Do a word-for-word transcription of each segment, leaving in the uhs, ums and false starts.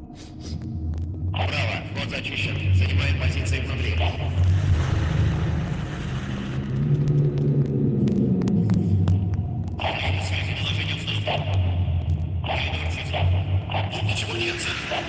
Браво, вход зачищен. Занимаем позиции внутри. Связи положение встал. Коридор чист. Ничего нет, сэр.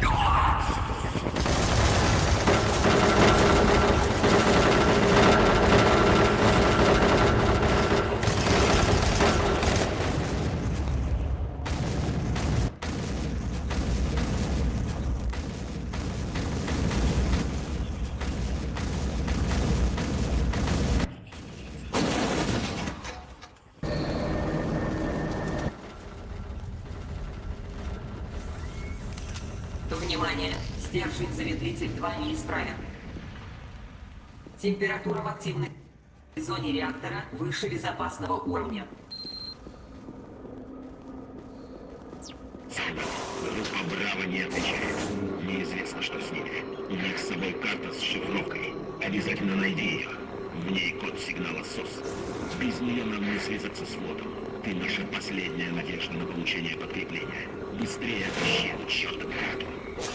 Внимание! Стержень замедлитель два неисправен. Температура в активной зоне реактора выше безопасного уровня. Группа Браво не отвечает. Неизвестно, что с ними. У них с собой карта с шифровкой. Обязательно найди ее. В ней код сигнала СОС. Без нее нам не связаться с флотом. Ты наша последняя надежда на получение подкрепления. Быстрее отыщи эту чертову карту.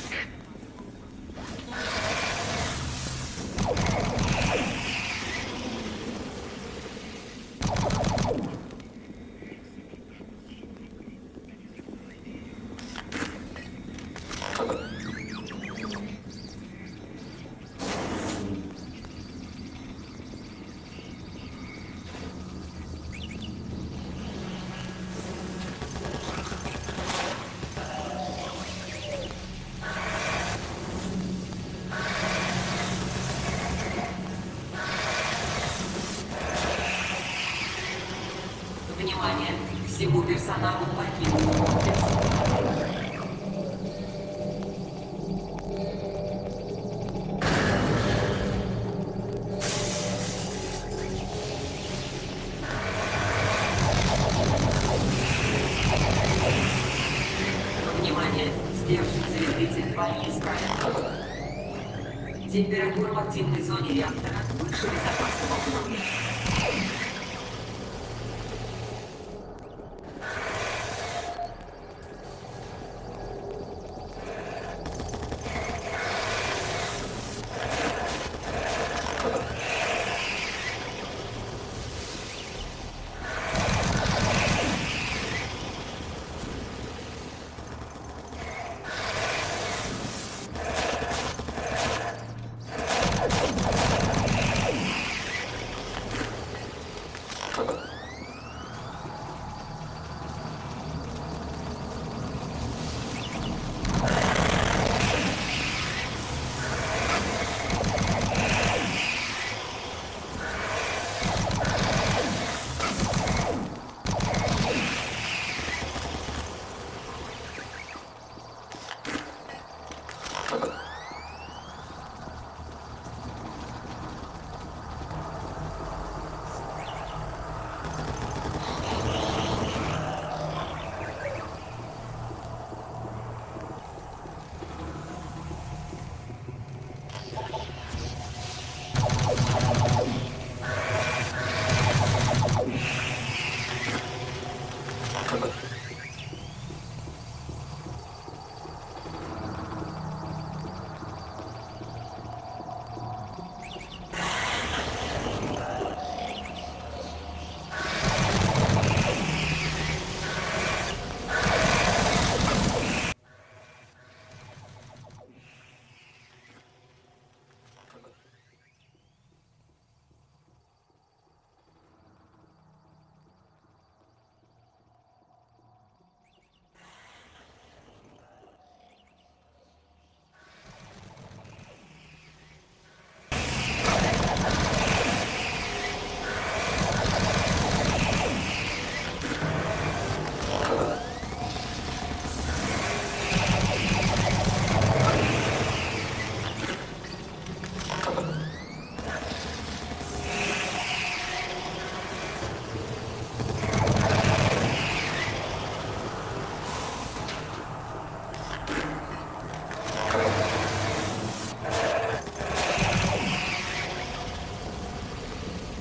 Внимание! Всему персоналу покинуть комплекс. Внимание! Стержень замедлитель два неисправен. Температура в активной зоне реактора выше безопасного уровня.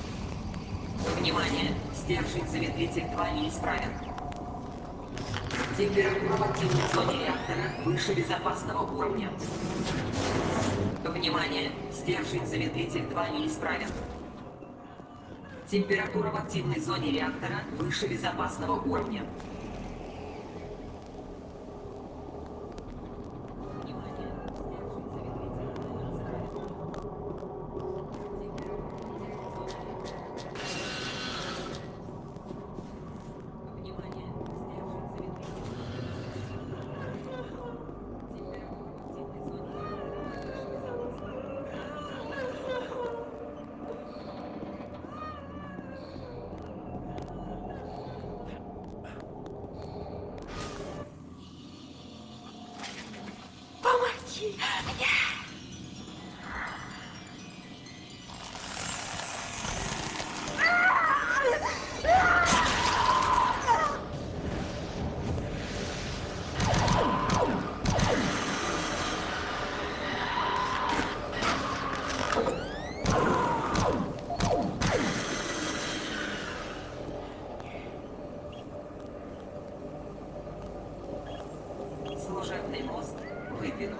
Внимание! Стержень замедлитель два неисправен. Температура в активной зоне реактора выше безопасного уровня. Внимание! Стержень замедлитель два неисправен. Температура в активной зоне реактора выше безопасного уровня. Служебный мост выдвинут.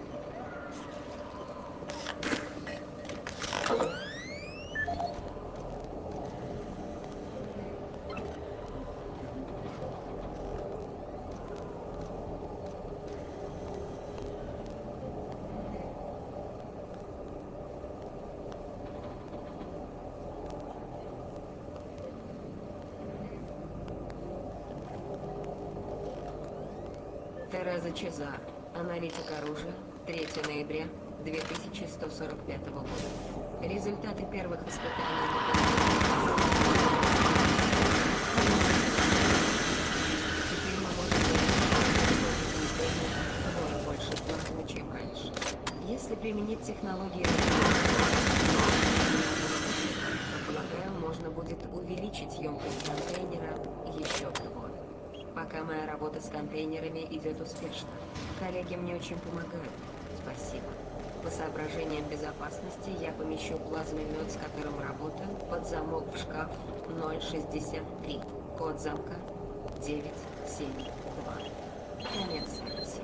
Тереза Чезар, аналитик оружия, третьего ноября две тысячи сто сорок пятого года. Результаты первых испытаний на Теперь мы можем тоже больше плотно, чем раньше. Если применить технологии, полагаю, можно будет увеличить емкость контейнера еще вдвое. Пока моя работа с контейнерами идет успешно. Коллеги мне очень помогают. Спасибо. По соображениям безопасности я помещу плазмомет, с которым работаю, под замок в шкаф ноль шестьдесят три. Код замка девять семь два. Конец связи.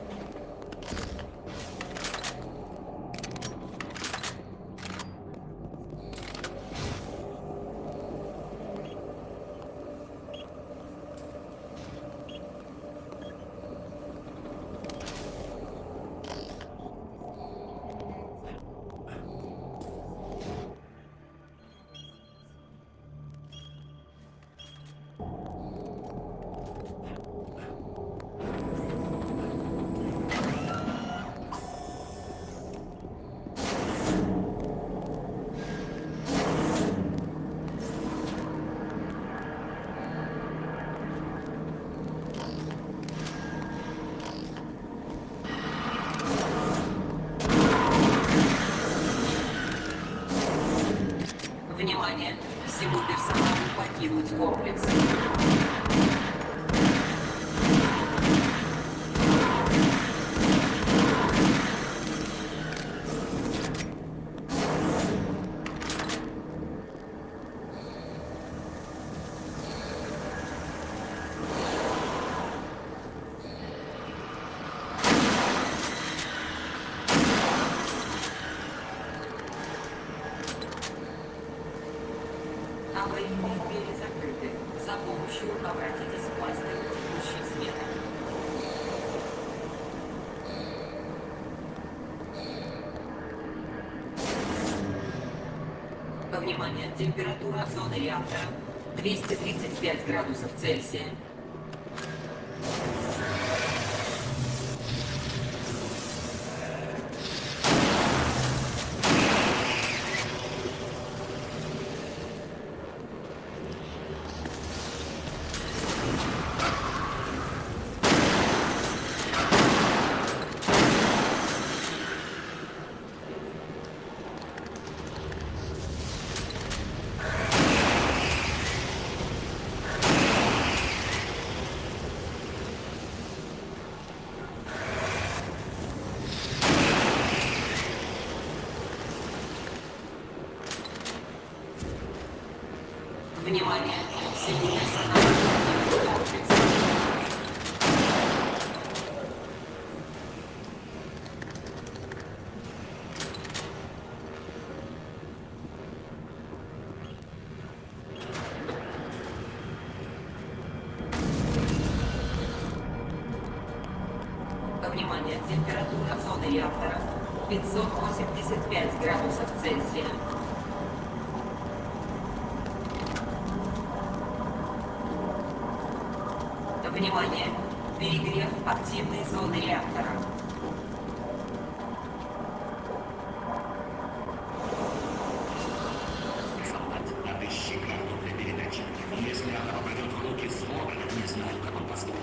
Внимание! Всему персоналу покинуть комплекс. Аварийные двери закрыты. За помощью обратитесь к мастеру текущей смены. Внимание! Температура зоны реактора двести тридцать пять градусов Цельсия. Внимание! Температура зоны реактора пятьсот восемьдесят пять градусов Цельсия. Внимание! Перегрев активной зоны реактора. Солдат, отыщи карту для передачи. Если она попадет в руки Слога, не знаю, как он поступит.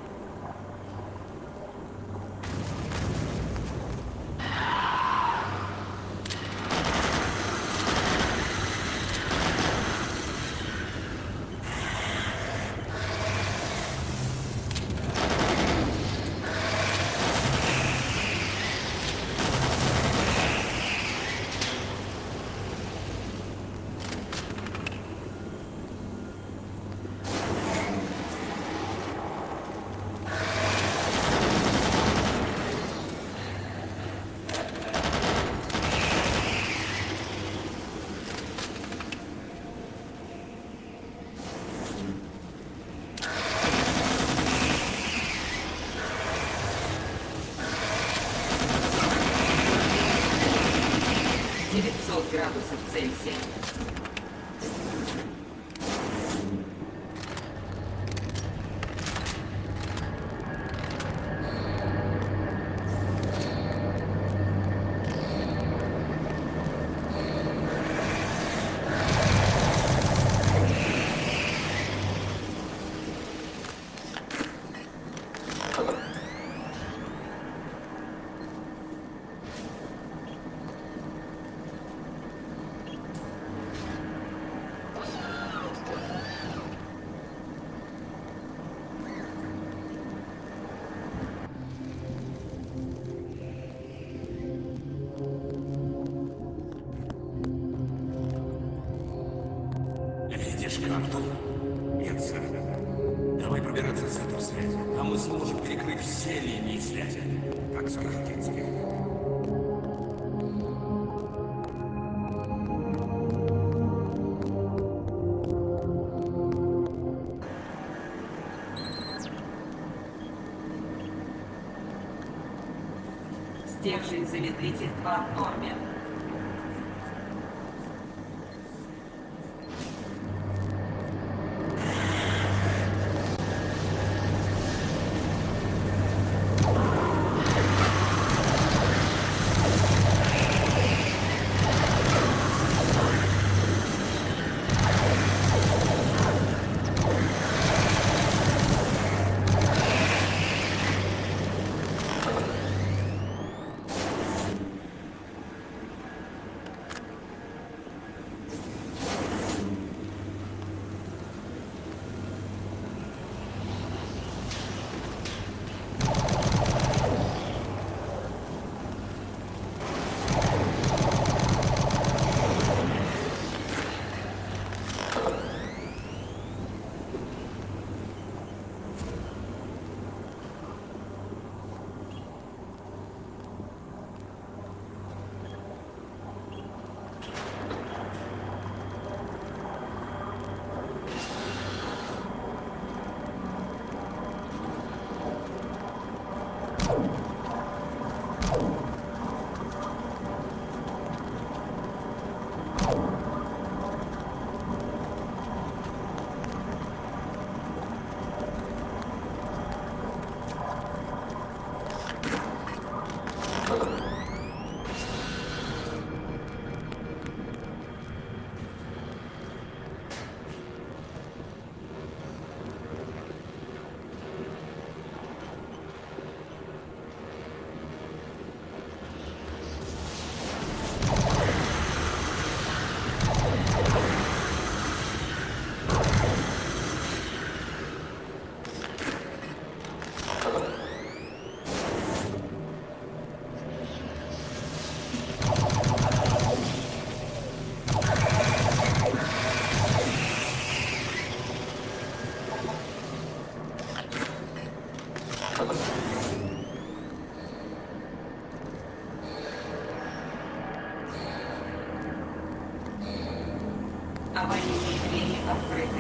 девятьсот градусов Цельсия. Видишь карту? Нет, сэр. Давай пробираться в центр связи. Там мы сможем перекрыть все линии связи. Как скажете, инспектор. Стержень замедлитель два в норме. Аварийные двери открыты.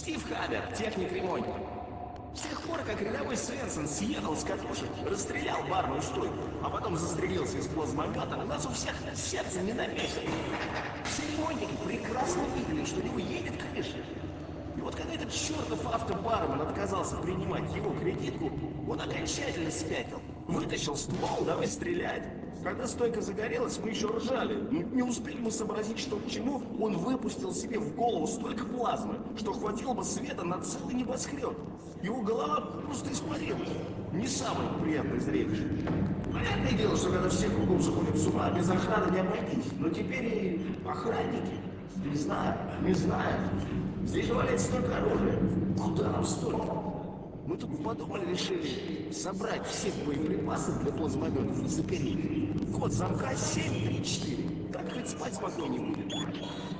Стив Хабер, техник-ремонтник. С тех пор, как рядовой Свенсон съехал с катушек, расстрелял барную стойку, а потом застрелился из плазмомета, у нас у всех сердце не на месте. Все ремонтники прекрасно видели, что него едет крыша. И вот когда этот чертов автобармен отказался принимать его кредитку, он окончательно спятил. Вытащил ствол, давай стрелять. Когда стойка загорелась, мы еще ржали. Но не успели мы сообразить, что к чему, он выпустил себе в голову столько плазмы, что хватило бы света на целый небоскреб. Его голова просто испарилась. Не самое приятное зрелище. Понятное дело, что когда все кругом заходят с ума, без охраны не обойтись. Но теперь и охранники. Не знаю, не знаю. Здесь валяется столько оружия. Куда нам столько? Мы тут подумали, решили собрать все боеприпасы для плазмометов и запереть. Код замка семь три четыре. Так хоть спать спокойнее будет.